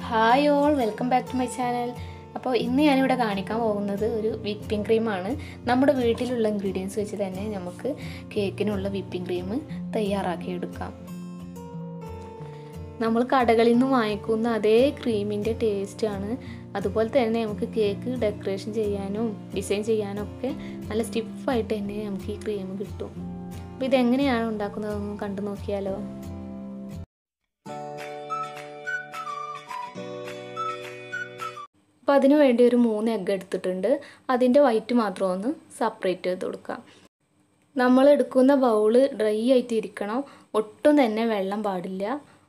Hi all, welcome back to my channel. അപ്പോൾ ഇന്ന് ഞാനിവിടെ കാണിക്കാൻ പോകുന്നത് ഒരു വിപ്പിംഗ് ക്രീമാണ്. നമ്മുടെ വീട്ടിലുള്ള ഇൻഗ്രീഡിയൻസ് വെച്ച് തന്നെ നമുക്ക് കേക്കിനുള്ള വിപ്പിംഗ് ക്രീം തയ്യാറാക്കിയെടുക്കാം. നമ്മൾ കടകളിൽ നിന്ന് വാങ്ങിക്കുന്ന അതേ ക്രീമിൻ്റെ ടേസ്റ്റാണ്. അതുപോലെ തന്നെ നമുക്ക് കേക്ക് ഡെക്കറേഷൻ ചെയ്യാനും ഡിസൈൻ ചെയ്യാനും ഒക്കെ നല്ല സ്റ്റിഫായിട്ട് തന്നെ നമുക്ക് ഈ ക്രീം കിട്ടും. അപ്പോൾ ഇതെങ്ങനെയാണ് ഉണ്ടാക്കുന്നതെന്ന് കണ്ടു നോക്കിയാലോ. അപ്പോൾ അതിനു വേണ്ടി ഒരു 3 എഗ്ഗ് എടുത്തിട്ടുണ്ട്. അതിൻ്റെ വൈറ്റ് മാത്രം ഒന്ന് സെപ്പറേറ്റ് ചെയ്ത് കൊടുക്കാം. നമ്മൾ എടുക്കുന്ന ബൗള് ഡ്രൈ ആയിട്ട് ഇരിക്കണം, ഒട്ടും തന്നെ വെള്ളം പാടില്ല.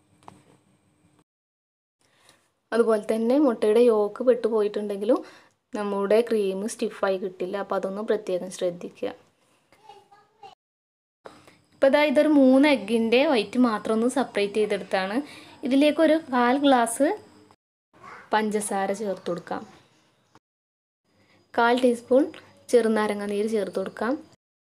അതുപോലെ തന്നെ മുട്ടയുടെ യോക്ക് പെട്ടുപോയിട്ടുണ്ടെങ്കിലും നമ്മുടെ ക്രീം സ്റ്റിഫായി കിട്ടില്ല. അപ്പോൾ അതൊന്നും പ്രത്യേകം ശ്രദ്ധിക്കുക. ഇപ്പോൾ ഇതൊരു 3 എഗ്ഗിൻ്റെ വൈറ്റ് മാത്രം ഒന്ന് സെപ്പറേറ്റ് ചെയ്തെടുത്താണ്. ഇതിലേക്ക് ഒരു 1/4 ഗ്ലാസ് പഞ്ചസാര ചേർത്ത് കൊടുക്കാം. 1/4 ടീസ്പൂൺ ചെറുനാരങ്ങ നീര് ചേർത്ത് കൊടുക്കാം.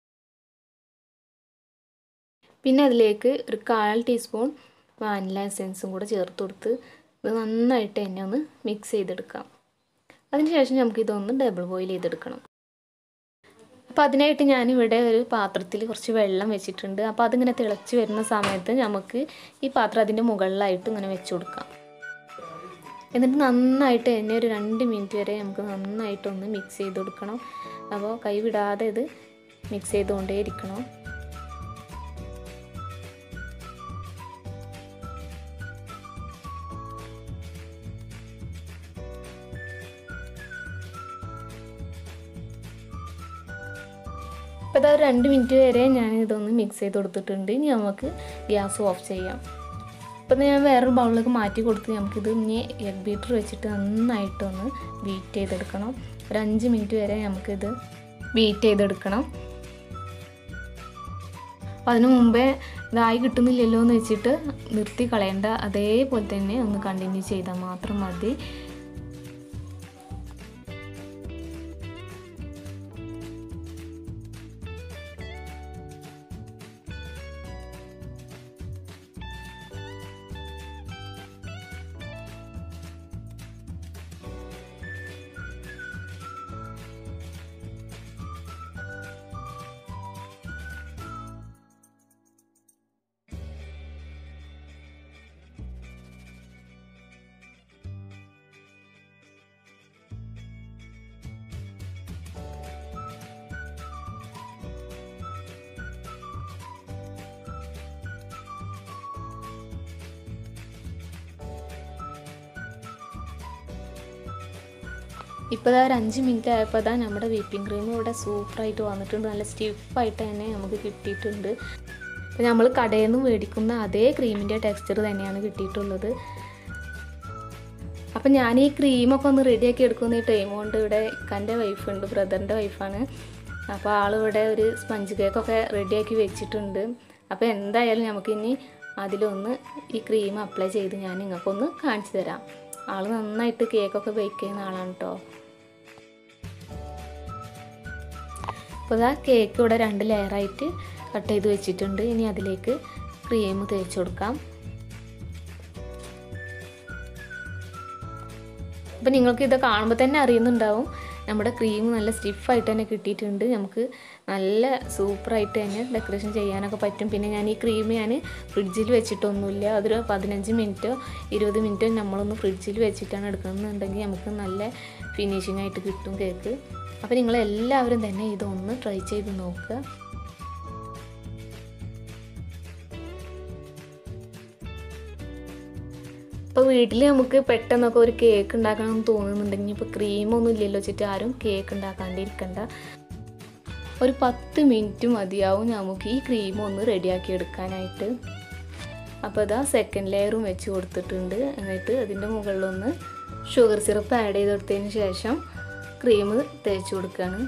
പിന്നെ അതിലേക്ക് ഒരു 1/4 ടീസ്പൂൺ വാനില എസൻസും കൂടെ ചേർത്ത് കൊടുത്ത് ഇത് നന്നായിട്ട് തന്നെ ഒന്ന് മിക്സ് ചെയ്തെടുക്കാം. അതിനുശേഷം നമുക്കിതൊന്ന് ഡബിൾ ബോയിൽ ചെയ്തെടുക്കണം. അപ്പോൾ അതിനായിട്ട് ഞാനിവിടെ ഒരു പാത്രത്തിൽ കുറച്ച് വെള്ളം വെച്ചിട്ടുണ്ട്. അപ്പോൾ അതിങ്ങനെ തിളച്ച് വരുന്ന സമയത്ത് നമുക്ക് ഈ പാത്രം അതിൻ്റെ മുകളിലായിട്ട് ഇങ്ങനെ വെച്ച് കൊടുക്കാം. എന്നിട്ട് നന്നായിട്ട് തന്നെ ഒരു 2 മിനിറ്റ് വരെ നമുക്ക് നന്നായിട്ടൊന്ന് മിക്സ് ചെയ്ത് കൊടുക്കണം. അപ്പോൾ കൈ വിടാതെ ഇത് മിക്സ് ചെയ്തുകൊണ്ടേ ഇരിക്കണം. അപ്പോൾ ഒരു 2 മിനിറ്റ് വരെ ഞാൻ ഇതൊന്ന് മിക്സ് ചെയ്ത് കൊടുത്തിട്ടുണ്ട്. ഇനി നമുക്ക് ഗ്യാസ് ഓഫ് ചെയ്യാം. അപ്പോൾ ഞാൻ വേറൊരു ബൗളിലേക്ക് മാറ്റി കൊടുത്ത് നമുക്കിത് ഇനി എഗ് ബീറ്റർ വെച്ചിട്ട് നന്നായിട്ടൊന്ന് ബീറ്റ് ചെയ്തെടുക്കണം. ഒരു 5 മിനിറ്റ് വരെ നമുക്കിത് ബീറ്റ് ചെയ്തെടുക്കണം. അപ്പോൾ അതിനു മുമ്പേ ഇതായി കിട്ടുന്നില്ലല്ലോ എന്ന് വെച്ചിട്ട് നിർത്തി കളയേണ്ട, അതേപോലെ തന്നെ ഒന്ന് കണ്ടിന്യൂ ചെയ്താൽ മാത്രം മതി. ഇപ്പോൾ ഒരു 5 മിനിറ്റ് ആയപ്പോൾ നമ്മുടെ വിപ്പിംഗ് ക്രീം ഇവിടെ സൂപ്പറായിട്ട് വന്നിട്ടുണ്ട്. നല്ല സ്റ്റിഫായിട്ട് തന്നെ നമുക്ക് കിട്ടിയിട്ടുണ്ട്. അപ്പോൾ നമ്മൾ കടയിൽ നിന്ന് മേടിക്കുന്ന അതേ ക്രീമിൻ്റെ ടെക്സ്ചർ തന്നെയാണ് കിട്ടിയിട്ടുള്ളത്. അപ്പോൾ ഞാൻ ഈ ക്രീമൊക്കെ ഒന്ന് റെഡിയാക്കി എടുക്കുന്ന ഈ ടൈം കൊണ്ട് ഇവിടെ ഇക്കാൻ്റെ വൈഫുണ്ട്, ബ്രദറിൻ്റെ വൈഫാണ്. അപ്പോൾ ആളിവിടെ ഒരു സ്പഞ്ച് കേക്കൊക്കെ റെഡിയാക്കി വെച്ചിട്ടുണ്ട്. അപ്പോൾ എന്തായാലും നമുക്കിനി അതിലൊന്ന് ഈ ക്രീം അപ്ലൈ ചെയ്ത് ഞാൻ നിങ്ങൾക്കൊന്ന് കാണിച്ചു തരാം. ആൾ നന്നായിട്ട് കേക്കൊക്കെ ബേക്ക് ചെയ്യുന്ന ആളാണ് കേട്ടോ. അപ്പോൾ കേക്ക് ഇവിടെ 2 ലെയറായിട്ട് കട്ട് ചെയ്ത് വെച്ചിട്ടുണ്ട്. ഇനി അതിലേക്ക് ക്രീം തേച്ച് കൊടുക്കാം. അപ്പോൾ നിങ്ങൾക്ക് ഇത് കാണുമ്പോൾ തന്നെ അറിയുന്നുണ്ടാവും നമ്മുടെ ക്രീം നല്ല സ്റ്റിഫായിട്ട് തന്നെ കിട്ടിയിട്ടുണ്ട്. നമുക്ക് നല്ല സൂപ്പറായിട്ട് തന്നെ ഡെക്കറേഷൻ ചെയ്യാനൊക്കെ പറ്റും. പിന്നെ ഞാൻ ഈ ക്രീം ഫ്രിഡ്ജിൽ വെച്ചിട്ടൊന്നുമില്ല. അതൊരു 15 മിനിറ്റോ 20 മിനിറ്റോ നമ്മളൊന്ന് ഫ്രിഡ്ജിൽ വെച്ചിട്ടാണ് എടുക്കുന്നതെന്നുണ്ടെങ്കിൽ നമുക്ക് നല്ല ഫിനിഷിംഗ് ആയിട്ട് കിട്ടും കേക്ക്. അപ്പോൾ നിങ്ങളെല്ലാവരും തന്നെ ഇതൊന്ന് ട്രൈ ചെയ്ത് നോക്കുക. ഇപ്പോൾ വീട്ടിൽ നമുക്ക് പെട്ടെന്നൊക്കെ ഒരു കേക്ക് ഉണ്ടാക്കണമെന്ന് തോന്നുന്നുണ്ടെങ്കിൽ ഇപ്പോൾ ക്രീമൊന്നും ഇല്ലല്ലോ വെച്ചിട്ട് ആരും കേക്ക് ഉണ്ടാക്കാണ്ടിരിക്കണ്ട. ഒരു 10 മിനിറ്റ് മതിയാവും നമുക്ക് ഈ ക്രീം ഒന്ന് റെഡിയാക്കി എടുക്കാനായിട്ട്. അപ്പോൾ സെക്കൻഡ് ലെയറും വെച്ച് കൊടുത്തിട്ടുണ്ട്. എന്നിട്ട് അതിൻ്റെ മുകളിലൊന്ന് ഷുഗർ സിറപ്പ് ആഡ് ചെയ്ത് കൊടുത്തതിന് ശേഷം ക്രീം തേച്ച് കൊടുക്കുകയാണ്.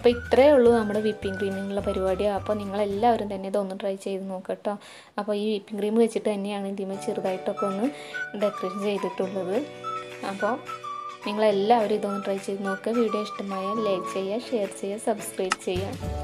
അപ്പോൾ ഇത്രയേ ഉള്ളൂ നമ്മുടെ വിപ്പിംഗ് ക്രീമിനുള്ള പരിപാടി. അപ്പോൾ നിങ്ങളെല്ലാവരും തന്നെ ഇതൊന്ന് ട്രൈ ചെയ്ത് നോക്കട്ടോ. അപ്പോൾ ഈ വിപ്പിംഗ് ക്രീം വെച്ചിട്ട് തന്നെയാണ് ഇതിമേ ചെറുതായിട്ടൊക്കെ ഒന്ന് ഡെക്കറേറ്റ് ചെയ്തിട്ടുള്ളത്. അപ്പോൾ നിങ്ങളെല്ലാവരും ഇതൊന്ന് ട്രൈ ചെയ്ത് നോക്കുക. വീഡിയോ ഇഷ്ടമായാൽ ലൈക്ക് ചെയ്യുക, ഷെയർ ചെയ്യുക, സബ്സ്ക്രൈബ് ചെയ്യുക.